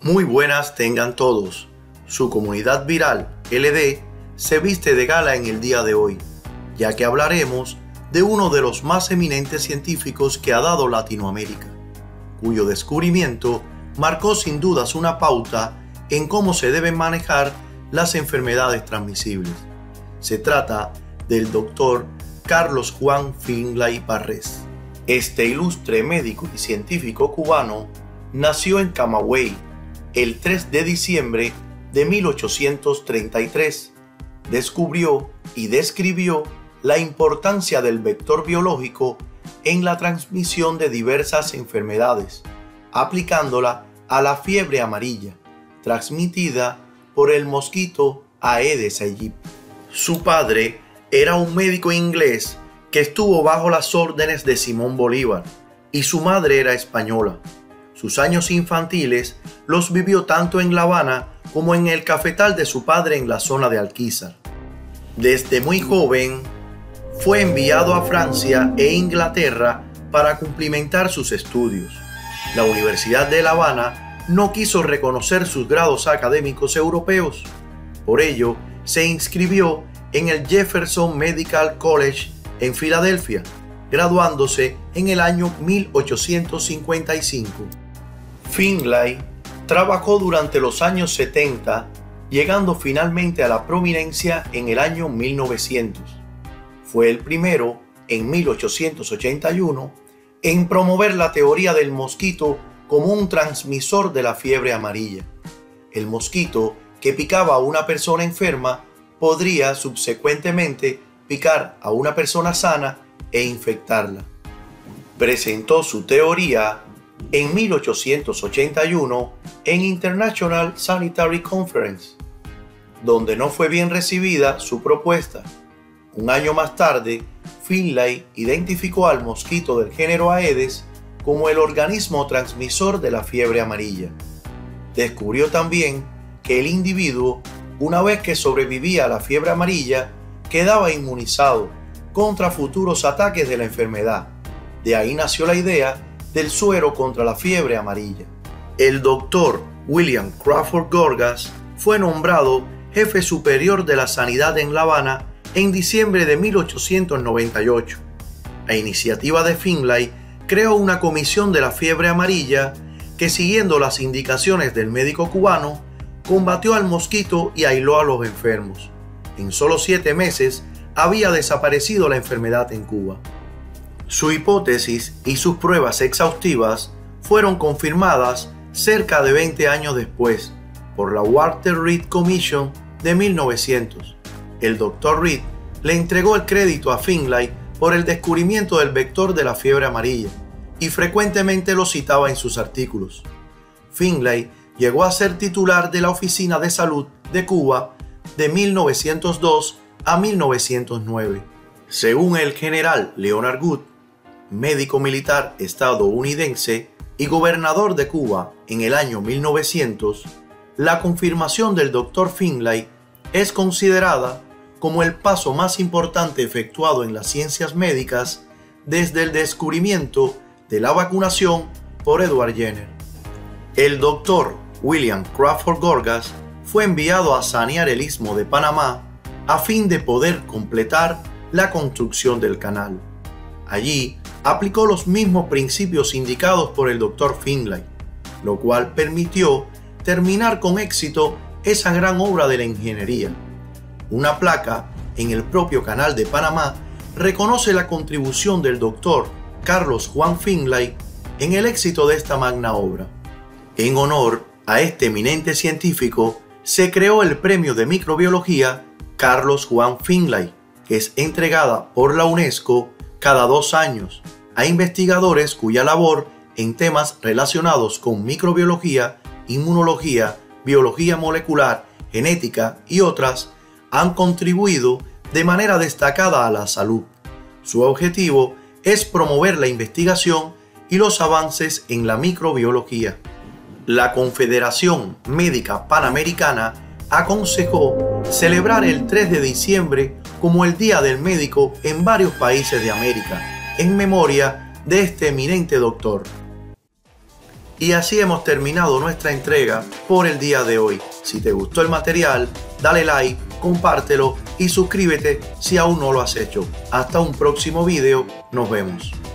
Muy buenas tengan todos. Su comunidad viral, LD, se viste de gala en el día de hoy, ya que hablaremos de uno de los más eminentes científicos que ha dado Latinoamérica, cuyo descubrimiento marcó sin dudas una pauta en cómo se deben manejar las enfermedades transmisibles. Se trata del Dr. Carlos Juan Finlay Barrés. Este ilustre médico y científico cubano nació en Camagüey el 3 de diciembre de 1833. Descubrió y describió la importancia del vector biológico en la transmisión de diversas enfermedades, aplicándola a la fiebre amarilla, transmitida por el mosquito Aedes aegypti. Su padre era un médico inglés que estuvo bajo las órdenes de Simón Bolívar y su madre era española. Sus años infantiles los vivió tanto en La Habana como en el cafetal de su padre en la zona de Alquizar. Desde muy joven fue enviado a Francia e Inglaterra para cumplimentar sus estudios. La Universidad de La Habana no quiso reconocer sus grados académicos europeos. Por ello, se inscribió en el Jefferson Medical College en Filadelfia, graduándose en el año 1855. Finlay trabajó durante los años 70, llegando finalmente a la prominencia en el año 1900. Fue el primero, en 1881, en promover la teoría del mosquito como un transmisor de la fiebre amarilla. El mosquito que picaba a una persona enferma podría subsecuentemente picar a una persona sana e infectarla. Presentó su teoría en 1881 en International Sanitary Conference, donde no fue bien recibida su propuesta. Un año más tarde, Finlay identificó al mosquito del género Aedes como el organismo transmisor de la fiebre amarilla. Descubrió también que el individuo, una vez que sobrevivía a la fiebre amarilla, quedaba inmunizado contra futuros ataques de la enfermedad. De ahí nació la idea del suero contra la fiebre amarilla. El doctor William Crawford Gorgas fue nombrado jefe superior de la sanidad en La Habana en diciembre de 1898. A iniciativa de Finlay, creó una comisión de la fiebre amarilla que, siguiendo las indicaciones del médico cubano, combatió al mosquito y aisló a los enfermos. En solo 7 meses había desaparecido la enfermedad en Cuba. Su hipótesis y sus pruebas exhaustivas fueron confirmadas cerca de 20 años después por la Walter Reed Commission de 1900. El Dr. Reed le entregó el crédito a Finlay por el descubrimiento del vector de la fiebre amarilla y frecuentemente lo citaba en sus artículos. Finlay llegó a ser titular de la Oficina de Salud de Cuba de 1902 a 1909. Según el general Leonard Wood, médico militar estadounidense y gobernador de Cuba en el año 1900, la confirmación del Dr. Finlay es considerada como el paso más importante efectuado en las ciencias médicas desde el descubrimiento de la vacunación por Edward Jenner. El Dr. William Crawford Gorgas fue enviado a sanear el Istmo de Panamá a fin de poder completar la construcción del canal. Allí aplicó los mismos principios indicados por el Dr. Finlay, lo cual permitió terminar con éxito esa gran obra de la ingeniería. Una placa en el propio canal de Panamá reconoce la contribución del Dr. Carlos Juan Finlay en el éxito de esta magna obra. En honor a este eminente científico, se creó el Premio de Microbiología Carlos Juan Finlay, que es entregada por la UNESCO cada 2 años a investigadores cuya labor en temas relacionados con microbiología, inmunología, biología molecular, genética y otras han contribuido de manera destacada a la salud. Su objetivo es promover la investigación y los avances en la microbiología. La Confederación Médica Panamericana aconsejó celebrar el 3 de diciembre como el Día del Médico en varios países de América, en memoria de este eminente doctor. Y así hemos terminado nuestra entrega por el día de hoy. Si te gustó el material, dale like, compártelo y suscríbete si aún no lo has hecho. Hasta un próximo video, nos vemos.